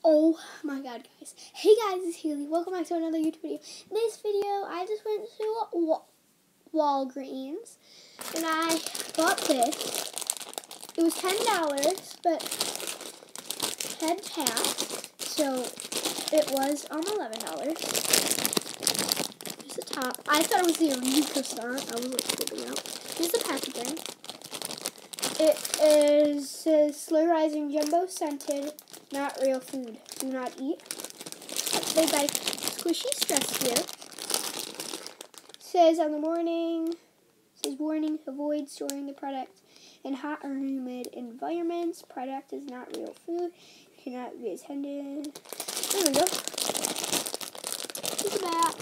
Oh my god, guys. Hey guys, it's Haley. Welcome back to another YouTube video. In this video, I just went to Walgreens and I bought this. It was $10, but had tax, so it was $11. Here's the top. I thought it was the Arita croissant. I was like flipping out. Here's the packaging. It says Slurrizing Jumbo Scented, not real food. Do not eat. They buy squishy stress here. Says on the morning, says warning, avoid storing the product in hot or humid environments. Product is not real food. Cannot be attended. There we go. Look at that.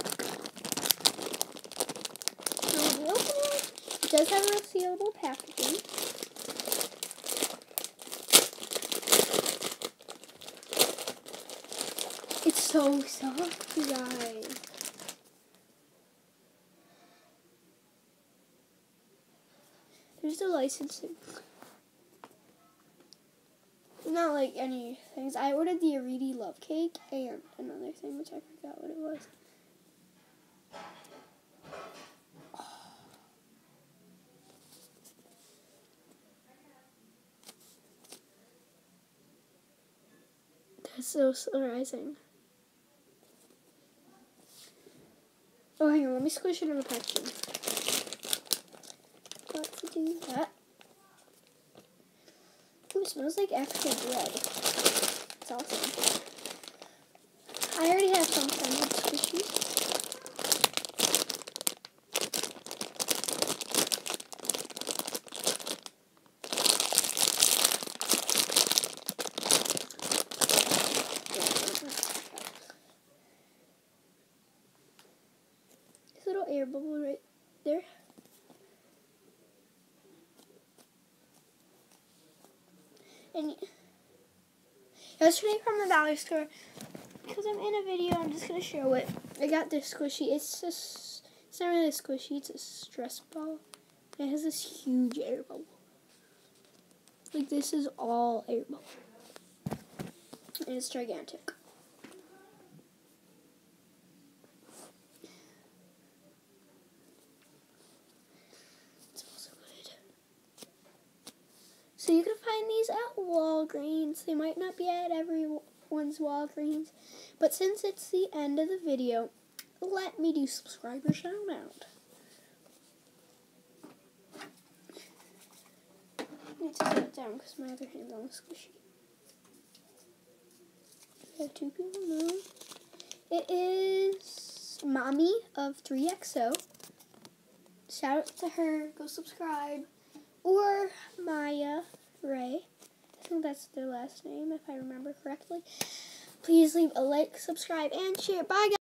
Now we open it. It does have a resealable packaging. It's so soft, you guys. There's the licensing. Not like any things. I ordered the Arita Love Cake and another thing, which I forgot what it was. That's so surprising. Oh, hang on. Let me squish it in the packaging. Got to do that. Ooh, it smells like actual bread. It's awesome. I already have some kinds of squishies. This little air bubble right there. And yesterday from the dollar store, because I'm in a video, I'm just going to show it. I got this squishy. It's not really a squishy, it's a stress ball. It has this huge air bubble. Like, this is all air bubble. And it's gigantic. It smells so good. So you can find these at Walgreens. They might not be at everyone's Walgreens. But since it's the end of the video, let me do subscriber shout out. I need to set it down because my other hand's on the squishy. I have two people now. It is Mommy of 3XO. Shout out to her. Go subscribe. Or Maya Ray. I think that's their last name if I remember correctly. Please leave a like, subscribe, and share. Bye, guys.